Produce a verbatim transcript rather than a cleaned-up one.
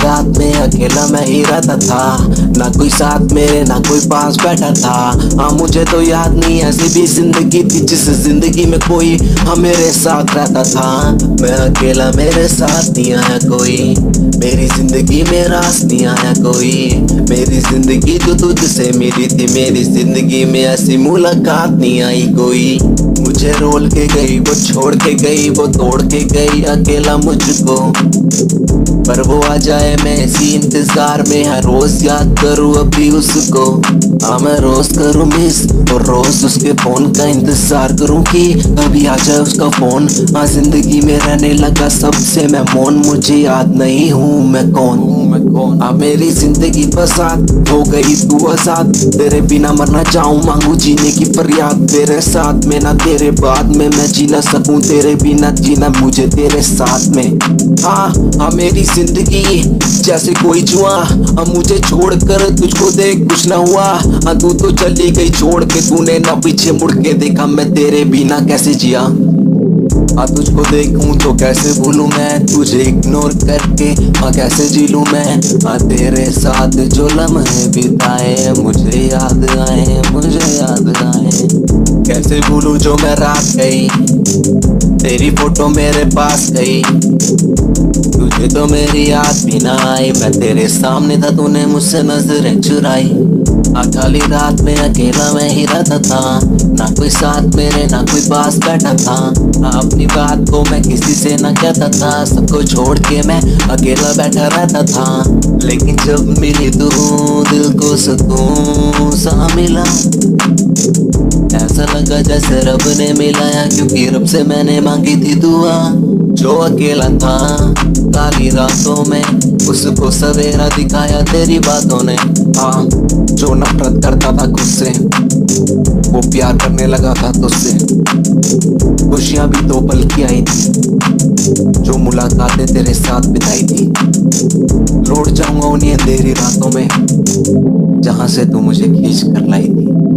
रात में अकेला मैं ही रहता था, ना कोई साथ मेरे ना कोई पास बैठा था। हाँ मुझे तो याद नहीं ऐसी भी जिंदगी थी जिस जिंदगी में कोई हाँ मेरे साथ रहता था। मैं अकेला मेरे साथ नहीं आया कोई, मेरी जिंदगी में रास नहीं आया कोई। मेरी जिंदगी जो तुझसे मिली थी, मेरी जिंदगी में ऐसी मुलाकात नहीं आई कोई। मुझे रोल के गई वो, छोड़ के गई वो, तोड़ के गई अकेला मुझको। पर वो आ जाए मैं इसी इंतजार में, हर रोज याद करूँ अभी उसको। हाँ मैं रोज करूँ मिस और रोज उसके फोन का इंतजार करूँ कि अभी आ जाए उसका फोन। हाँ जिंदगी में रहने लगा सबसे मैं मौन, मुझे याद नहीं हूँ मैं कौन हूँ मैं कौन। हाँ मेरी जिंदगी बसात हो गई तू आजाद, तेरे बिना मरना चाहूँ मांगू जीने की फरियाद। तेरे साथ में ना तेरे बाद में मैं जी ना सकूँ, तेरे बिना जीना मुझे तेरे साथ में। हाँ हाँ मेरी जिंदगी जैसे कोई जुआ, अब मुझे छोड़कर तुझको देख कुछ ना हुआ। हाँ तू तो चली गई छोड़ के, तूने ना पीछे मुड़ के देखा, मैं तेरे बिना कैसे जिया। हाँ तुझको देखूं तो कैसे भूलूं मैं, तुझे इग्नोर करके हाँ कैसे जी लूं मैं। हाँ तेरे साथ जो लम्हे बिताए मुझे याद आए, मुझे याद आए। कैसे भूलूं जो मैं रात गई, तेरी फोटो मेरे पास गई। तुझे तो मेरी याद भी ना आई, मैं तेरे सामने था तूने मुझसे नजरें चुराई। हाँ खाली रात में अकेला मैं ही रहता था, ना कोई साथ मेरे ना कोई पास बैठा था। हाँ अपनी बात को मैं किसी से ना कहता था, सबको छोड़ के मैं अकेला बैठा रहता था। लेकिन जब मिली तू दिल को सुकून सा मिला, ऐसा लगा जैसे रब ने मिलाया, क्योंकि रब से मैंने मांगी थी दुआ। जो अकेला था काली रातों में, उसको सवेरा दिखाया तेरी बातों ने। हाँ जो नफरत करता था खुद से, वो प्यार करने लगा था तुझसे। खुशियां भी तो पल की आई थी, जो मुलाकातें तेरे साथ बिताई थी। लौट जाऊंगा उन्हीं अंधेरी रातों में, जहां से तू मुझे खींच कर लाई थी।